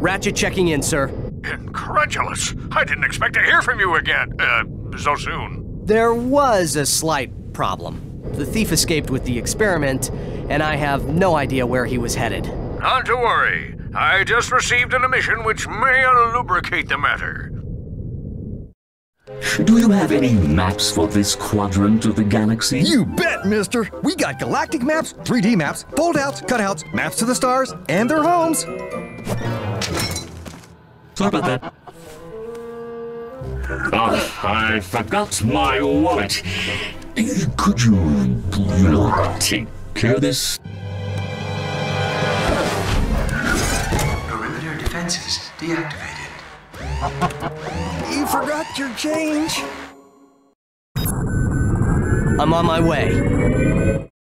Ratchet checking in, sir. Incredulous. I didn't expect to hear from you again, so soon. There was a slight problem. The thief escaped with the experiment, and I have no idea where he was headed. Not to worry. I just received an emission which may lubricate the matter. Do you have any maps for this quadrant of the galaxy? You bet, mister! We got galactic maps, 3D maps, fold-outs, cutouts, maps to the stars, and their homes! Sorry about that. I forgot my wallet. Could you, take care of this? Perimeter defenses deactivated. You forgot your change! I'm on my way.